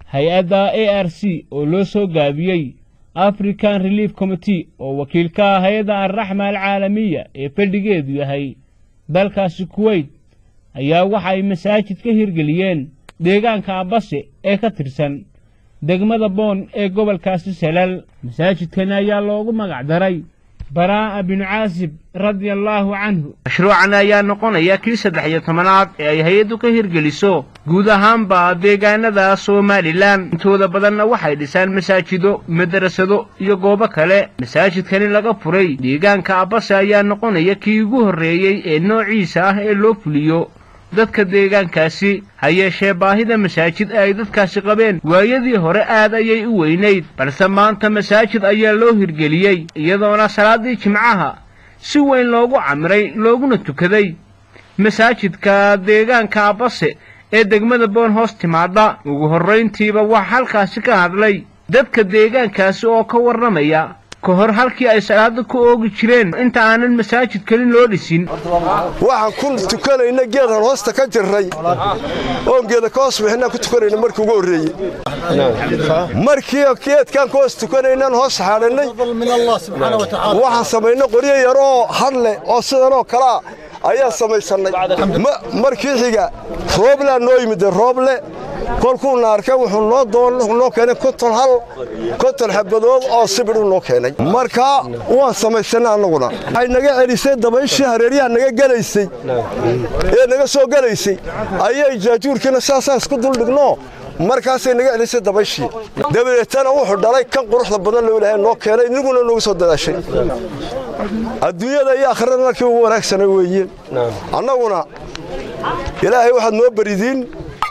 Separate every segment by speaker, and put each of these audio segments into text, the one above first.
Speaker 1: hay-adda ARC oo loo soo gaabiyey African Relief Committee oo wakiil ka ah hay'adda Ar-Raxma Al-Caalamiya ee fadhigeedu yahay dalkaasi Kuwait ayaa waxa ay masaajid ka hirgeliyeen deegaanka Abase ee ka tirsan degmada Boon ee gobolkaasi Salal. masaajidkan ayaa loogu magac daray براء بن عازب رضي الله عنه. مشروعنا ayaa noqonaya kii 13aad ee ay hay'adu ka hirgeliso guud ahaanba deegaanada Soomaaliland. intooda badanna waxay dhisaan masaajido, madrasado iyo goobo kale. masaajidkan laga furay deegaanka Abase ayaa noqonaya kii ugu horeeyay ee noociisa ah ee loo fuliyo dadka deegaankaasi. hayeeshee baahida masaajid ay dadkaasi qabeen waayadii hore aad ayay u weynayd, balse maanta masaajid ayaa loo hirgeliyey iyadoona salaadii jimcaha si weyn loogu camiray looguna tukaday masaajidka deegaanka Abase ee degmada Boon hoos timaada. ugu horreyntiiba waxa halkaasi ka hadlay dadka deegaankaasi oo ka warramaya kahor halkii ay salaada ku oogi jireen inta aanan masaajid kalin loo dhisin.
Speaker 2: waxaan ku tukanayna geedan hoosta ka jiray oo geeda ka hoos wixina ku tukanayna markii ugu horeeyay. markii geedkan ka hoos tukanayna hoos xaalanay waxaan sameynay qoriyo yar oo hadle oo sidan oo kala ayaa samaysanay. markii xiga roob la noo yimid rooble kolkuu naarka wuxuu noo keenay konton xabadood oo sibir noo keenay. marka waan samaysanay anaguna waxay naga celisay dabayshii hareeriyaha naga galaysay ee naga soo galaysay ayay jaajuurkina saasaan isku dul dhigno markaasay naga celisay dabayshii. dabadeetana wuxuu dhalay kan quruxda badan loo ilaahay noo keenay inaguna noogu soo dadaashay. adduunyada iyo aakhirada markii ugu wanaagsanay weeye. annaguna ilaahay waxaad noo baridiin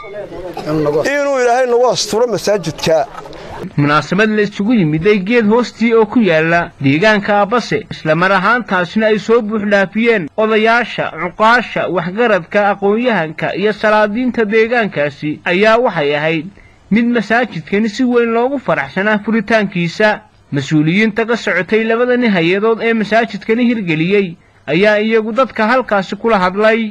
Speaker 2: inuu ilaahay nagu asturo masaajidka.
Speaker 1: munaasabad la isugu yimiday geed hoostii oo ku yaala deegaanka Abase isla mar ahaantaasina ay soo buux dhaafiyeen odayaasha, cuqaasha, waxgaradka, aqoon-yahanka iyo salaadiinta deegaankaasi ayaa waxay ahayd mid masaajidkani si weyn loogu faraxsanaa furitaankiisa. mas-uuliyiinta ka socotay labadani hay-adood ee masaajidkani hirgeliyey ayaa iyagu dadka halkaasi kula hadlay.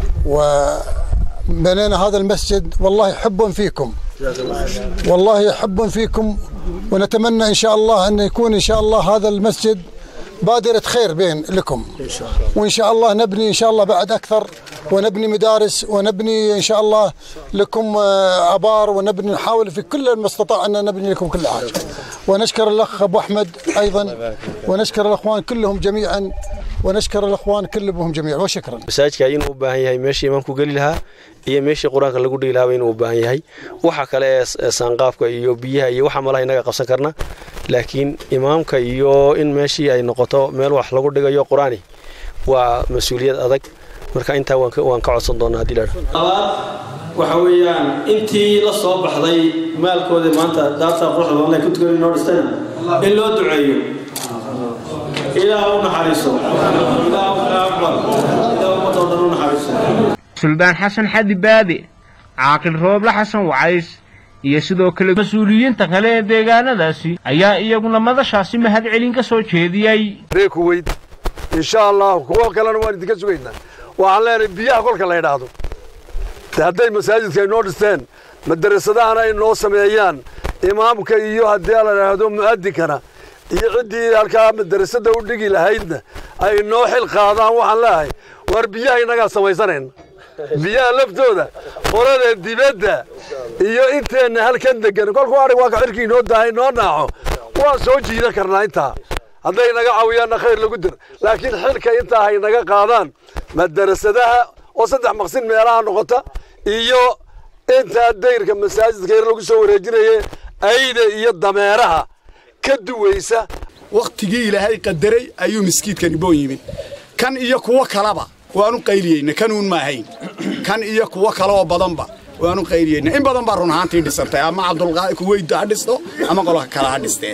Speaker 3: بنينا هذا المسجد والله حب فيكم، والله حب فيكم، ونتمنى إن شاء الله أن يكون إن شاء الله هذا المسجد بادرة خير بين لكم، وإن شاء الله نبني إن شاء الله بعد أكثر، ونبني مدارس، ونبني إن شاء الله لكم آبار، ونبني نحاول في كل المستطاع أن نبني لكم كل حاجة. ونشكر الأخ أبو أحمد أيضا، ونشكر الأخوان كلهم جميعا، ونشكر الأخوان كلهم جميعا، وشكرا.
Speaker 4: مساجدka inuu u baahan yahay meeshii imaamku gali lahaa iyo meeshii quraanka lagu dhigi lahaa inuu u baahan yahay. waxa kale ee saanqaafka iyo biyaha iyo waxa malaha inaga qabsan karna, laakiin imaamka iyo in meeshii ay noqoto meel wax lagu dhigayo quraani waa mas'uuliyad adag. marka inta waan ka codsan doonaa hadii la
Speaker 5: waxa weeyaan intii la soo baxday maalkooda maanta daarta quruxda badan ay ku tukan noo dhistaan in loo duceeyo إلى حريصه إلى أكبر إلى متوضن حريصه.
Speaker 1: سلطان حسن حدي بادي عاقل روبله حسن وعيس iyo sidoo kale mas'uuliyiinta kale ee deegaanadaasi ayaa iyaguna madashaasi mahad celin ka soo jeediyay.
Speaker 2: Kuwait insha Allah kuwa kalena waan idinka sugaynaa. waxaan leenahay biyaha kolka la yiraahdo hadday masaajidka inoo dhisteen madrasadahana ay noo sameeyaan imaamka iyo haddii la yiraahdo muadinkana iyo cidii halka madrasada u dhigi lahaydna ay noo xil qaadaan. waxaan leeyahay war biyaha inaga samaysaneen biyaha laftooda qorada dibadda iyo inteena halkan degan kolku waa ka xirkii noo daahay noo naaco waa soo jiidan karnaa inta hadday naga caawiyaan khayr lagu dir. laakiin xilka inta ay naga qaadaan madrasadaha oo saddex maqsin meelaha noqota iyo inta dayrka masaajidka lagu soo wareejinayo ayda iyo dameeraha ka duwaysa.
Speaker 6: waqtigii ilaahay qadaray ayuu miskiidkani boo yimid. kan iyo kuwa kalaba waanu qayliyeyna kanuun ma ahayn. kan iyo kuwa kale oo badanba waanu qayliyeyna in badan baa run ahaantii dhisantay ama Cabdulqaadir Kuwait ha dhisto ama qolka kale ha dhistee.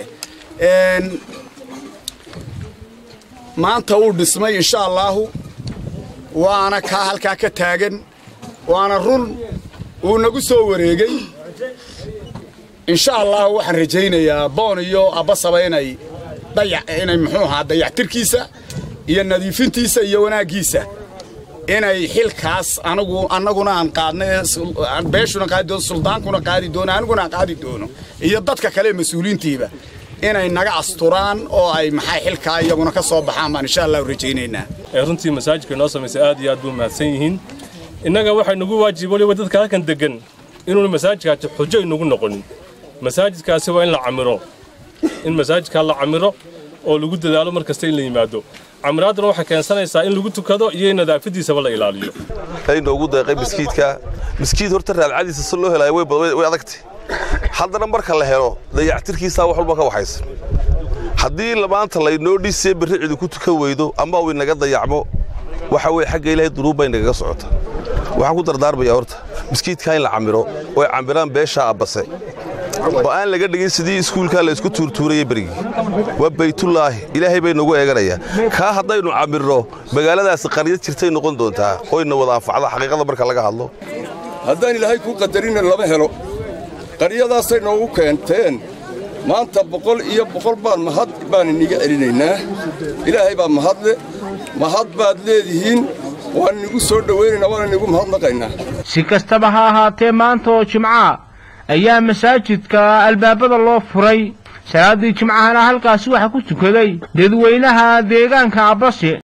Speaker 6: maanta uu dhismay insha Allah waana ka halka ka taagan waana run uu nagu soo wareegay. insha Allah waxaan rajaynayaa Boon iyo Abase inay dayactirkiisa iyo nadiifintiisa iyo wanaagiisa inay xilkaas annaguna aan qaadnay beeshuna qaadi doono suldaankuna qaadi doono aniguna aan qaadi doono iyo dadka kale mas'uuliintiiba inay naga asturaan oo ay maxay xilka iyaguna ka soo baxaan baan insha Allah rajaynaynaa
Speaker 7: runtii masaajidka noo sameysay aad iyo aad buu mahadsan yihiin innaga waxay nagu waajibay dadka halkan degan inuu masaajidkaasi xujo inagu noqonin masaajidkaasi waa in la camiro in masaajidka la camiro oo lagu dadaalo markasta in la yimaado camiraadna waxa keensanaysaa in lagu tukado iyo nadaafadiisaba la ilaaliyo
Speaker 8: ay noogu deeqay miskiid horta raadcadiisa si loo helay way adagtay haddana marka la helo dayactirkiisa wax walba ka waxaysan haddii maanta laynoo dhisay barricdu ku tukan weydo ama uu inaga dayacmo waxa way xagga Ilaahay duruub ay naga socota waxaan ku dardaarmaya horta miskiidka in la camiro oo ay camiraan beesha abase oo aan laga dhigin sidii iskuulka la isku tuurtuurayay barigi waa baytullah Ilaahay bay nagu eeganaya ka hadaynu camirno magaaladaas qariyad jirtay noqon doontaa oo ina wada anfacda xaqiiqada marka laga hadlo
Speaker 9: haddaan Ilaahay ku qadarin lama helo qariyadaasay noogu keenteen maanta 100 baan iniga celinaynaa Ilaahay baa mahad baad leedihiin waan nigu soo dhaweynaynaa waan nigu mahadnaqaynaa
Speaker 1: si kastaba ha ahaatee maanta oo Jimca ayaa masaajidka albaabada loo furay salaadii Jimcahana halkaas waxa ku tukaday dadweynaha deegaanka Abase